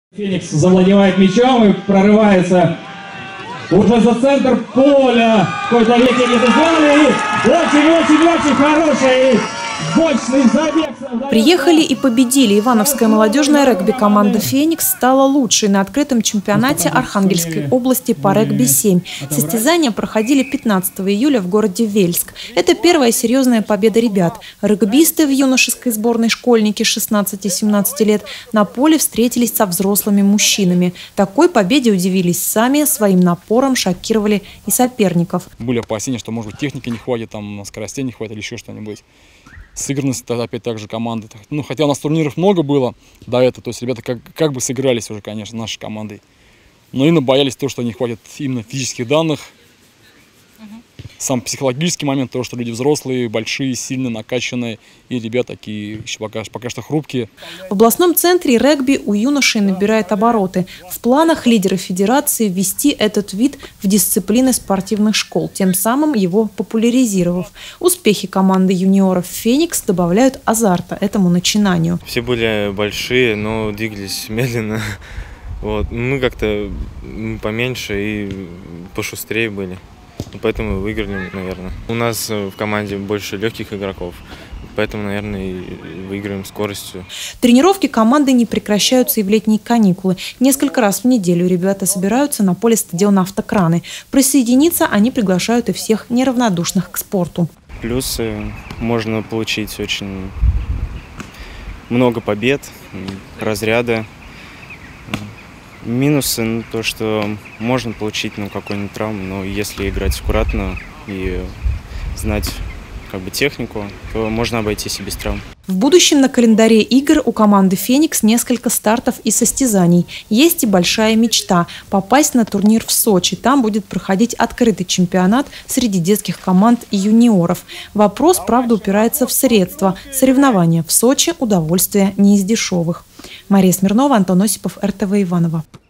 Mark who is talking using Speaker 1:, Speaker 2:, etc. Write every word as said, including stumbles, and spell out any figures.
Speaker 1: Феникс завладевает мячом и прорывается уже за центр поля. В какой-то веке не знали. Очень-очень-очень хороший мощный забег.
Speaker 2: Приехали и победили. Ивановская молодежная регби-команда «Феникс» стала лучшей на открытом чемпионате Архангельской области по регби-семь. Состязания проходили пятнадцатого июля в городе Вельск. Это первая серьезная победа ребят. Регбисты в юношеской сборной школьники шестнадцати-семнадцати лет на поле встретились со взрослыми мужчинами. Такой победе удивились сами, своим напором шокировали и соперников.
Speaker 3: Были опасения, что, может быть, техники не хватит, там, скоростей не хватит или еще что-нибудь. Сыгранность тогда опять так же команды. Ну, хотя у нас турниров много было до этого, то есть ребята как, как бы сыгрались уже, конечно, нашей командой. Но именно боялись того, что не хватит именно физических данных. Сам психологический момент, то, что люди взрослые, большие, сильные, накачанные, и ребята такие еще пока, пока что хрупкие.
Speaker 2: В областном центре регби у юношей набирает обороты. В планах лидера федерации ввести этот вид в дисциплины спортивных школ, тем самым его популяризировав. Успехи команды юниоров «Феникс» добавляют азарта этому начинанию.
Speaker 4: Все были большие, но двигались медленно. Вот. Мы как-то поменьше и пошустрее были. Поэтому выиграли, наверное. У нас в команде больше легких игроков, поэтому, наверное, и выиграем скоростью.
Speaker 2: Тренировки команды не прекращаются и в летние каникулы. Несколько раз в неделю ребята собираются на поле стадиона «Автокраны». Присоединиться они приглашают и всех неравнодушных к спорту.
Speaker 5: Плюсы: можно получить очень много побед, разряда. Минусы, ну, то, что можно получить ну, какой-нибудь травму, но если играть аккуратно и знать как бы технику, то можно обойтись и без травм.
Speaker 2: В будущем на календаре игр у команды «Феникс» несколько стартов и состязаний. Есть и большая мечта – попасть на турнир в Сочи. Там будет проходить открытый чемпионат среди детских команд и юниоров. Вопрос, правда, упирается в средства. Соревнования в Сочи – удовольствие не из дешевых. Мария Смирнова, Антон Осипов, эр тэ вэ Иваново.